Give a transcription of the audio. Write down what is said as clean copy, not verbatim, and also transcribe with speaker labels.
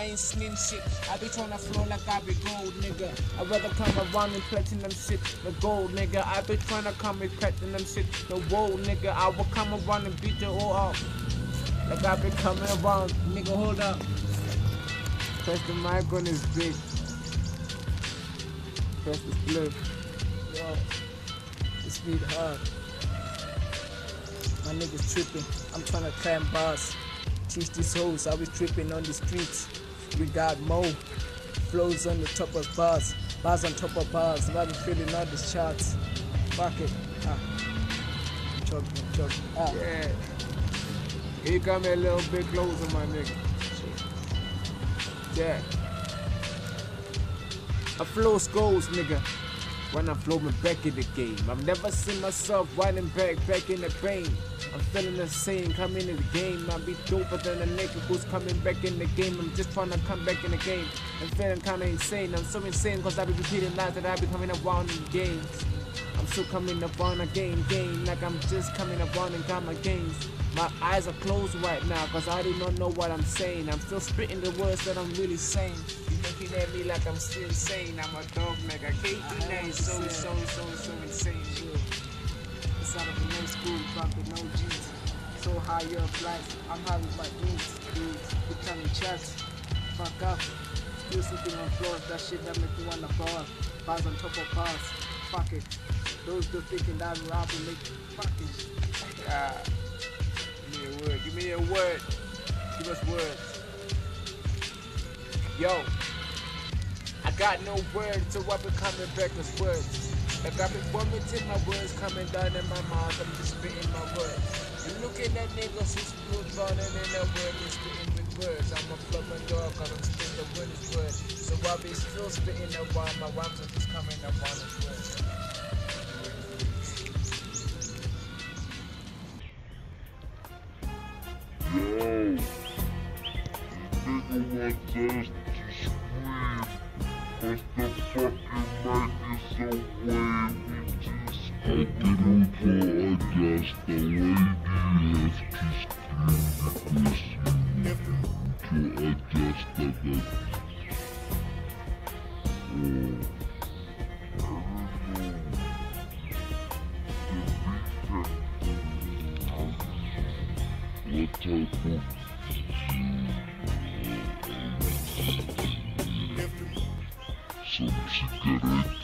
Speaker 1: ain't slim shit. I be tryna flow like I be gold, nigga. I rather come around in platinum shit, the gold, nigga. I be tryna come with platinum shit, the woe, nigga. I will come around and beat you all up. Like I be coming around, nigga. Hold up. Press the mic on his dick. Press the split.
Speaker 2: Yo, this beat hard. My niggas tripping. I'm tryna climb bars. Teach these hoes how we tripping on the streets. We got mo flows on the top of bars. Bars on top of bars. Why we feeling all these charts? Fuck it. I'm joking.
Speaker 1: Yeah. Here you come a little bit closer, my nigga. Yeah. I flow goals, nigga. When I flow me back in the game. I've never seen myself riding back in the pain. I'm feeling the same, coming in the game. I be doper than a nigga who's coming back in the game. I'm just trying to come back in the game. I'm feeling kinda insane. I'm so insane cause I be repeating lies that I be coming around in the games. I'm still coming around again, like I'm just coming around and got my games. My eyes are closed right now cause I do not know what I'm saying. I'm still spitting the words that I'm really saying. You looking at me like I'm still insane. I'm a dog nigga. K-D so insane. It's out of the no school, bumping no G's. So high up life, I'm high with my dudes. We coming chats, fuck up. Still sitting on floors, that shit that make me wanna bar. Bars on top of bars, fuck it. Those still thinking that rap will make fucking shit. Give me a word. Give us words. Yo, I got no words, so I be coming back with words. Like I be vomiting my words coming down in my mouth, I'm just spitting my words. You looking at niggas who's blue running in the world and spitting with words. I'm a flubbing dog, cause I'm spitting the word's word. So I be still spitting the rhyme, my rhymes are just coming up on his words.
Speaker 3: Yo, nigga want us to scream, cause the fucking mic is so wavy. Just fucking over adjust the lady has to scream because you need to adjust the baby. What type of some cigarette